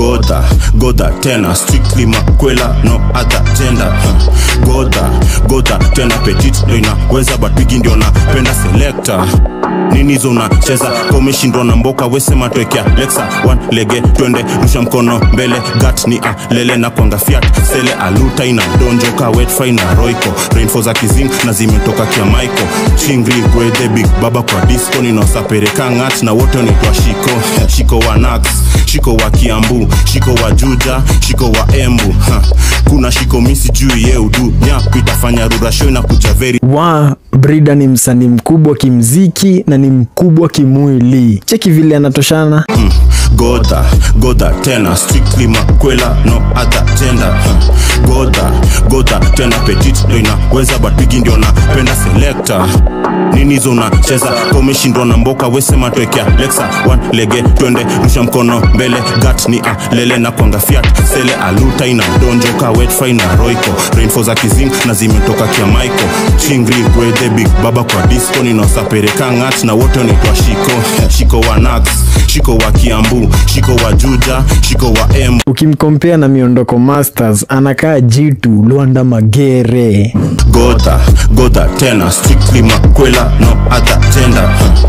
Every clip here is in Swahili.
Gotha, Tena, strictly makwela, no other gender. Gotha, Tena petit, no inaweza but big ndio napenda selector. Nini zona cheza, komeshindwa na mboka wesema twekea Lexa, one lege, twende, rusha mkono mbele, gat ni lele na kwanga fiat, sele aluta ina donjoka, wet fry na roiko, rainfall za kizing na zimetoka kia maiko, chingri gwede big baba kwa disco, ninosapereka ngat na wote nitwa shiko wa Nax, shiko wa Kiambu, shiko wa Juja, shiko wa Embu, kuna shiko misi juu ye udu, nyapu itafanya rura show na kuja very. Brida ni msanii mkubwa kimziki na ni mkubwa kimwili. Cheki vile anatoshana. Gotha, Tena, strictly makwela, no other gender. Gotha, Tena petit, no inaweza but big ndio napenda selector. Nini zona cheza, komeshindwa na mboka wesema twekea Lexa, one lege, twende, rusha mkono mbele, gat ni lele na kwanga fiat, sele aluta ina donjoka, wet fry na roiko, rainfall za kizing na zimetoka kia maiko, chingri gwede big baba kwa disco, ninosapereka ngat na wote nitwa shiko wa Nax, shiko wa Kiambu, shiko wa Juja, shiko wa Embu. Ukimkompea na miondoko masters, anakaa jitu Luanda Magere. Gotha, Tena, strictly makwela, no other gender.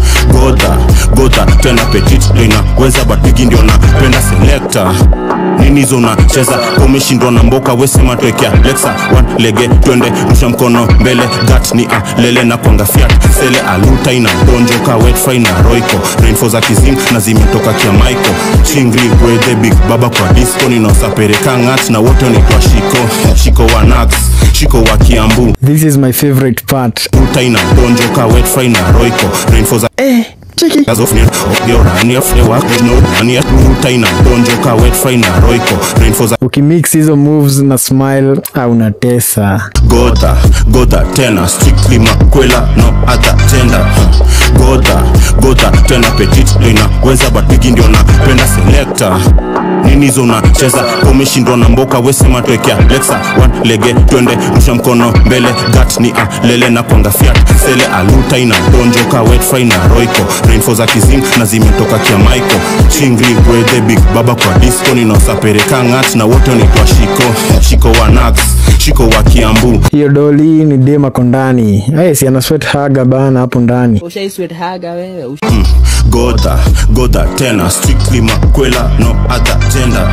Gotha, Tena petit, no inaweza but big ndio napenda selector. Nini zona cheza, komeshindwa na mboka wesema twekea Lexa, one lege, twende, rusha mkono mbele, gat ni lele na kwanga fiat, sele aluta ina donjoka, wet fry na roiko, rainfall za kizing na zimetoka kia maiko, chingri gwede big baba kwa disco, ninosapereka ngat na wote nitwa shiko wa Nax, shiko wa Kiambu. This is my favorite part. Uta ina donjoka, wet fry na roiko, rainfall za cheki Gazofni ogiorani aflewa no ani atuta ina donjoka, wet fry na roiko, rainfall za ukimix hizo moves na smile unatesa. Gotha, Tena, strictly makwela, no other gender. Gotha, Tena petit, no inaweza but big ndio napenda selector. Nini zona cheza, komeshindwa na mboka wesema twekea Lexa, one lege, twende, rusha mkono mbele, gat ni lele na kwanga fiat, sele aluta ina donjoka, wet fry na roiko, rainfall za kizing na zimetoka kia maiko, chingri gwede big baba kwa disco, ninosapereka ngat na wote nitwa shiko wa Nax, shiko wa Kiambu. Hiyo doli ni dema kondani. Si ana sweat haga bana hapo ndani. Ushai sweat haga wewe. Gotha, Tena, strictly makwela, no other gender.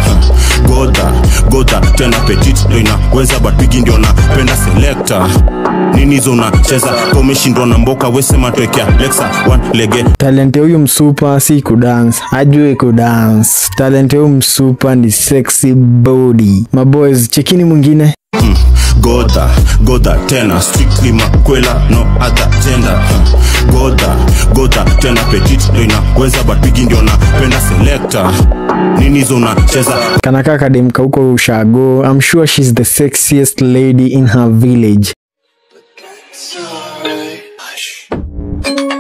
Gotha, Tena petit, no inaweza but big ndio napenda selector. Nini zona cheza, komeshindwa na mboka wesema twekea Lexa, one lege. Talent huyu msupa si kudance, ajue kudance. Talent huyu msupa ni sexy body. Maboys, chekini mwingine. Gotha, Tena, strictly makwela, no other gender. Gotha, Tena petit, no inaweza but big ndio napenda selector. Nini zona cheza, kanaka kademka huko ushago. I'm sure she's the sexiest lady in her village.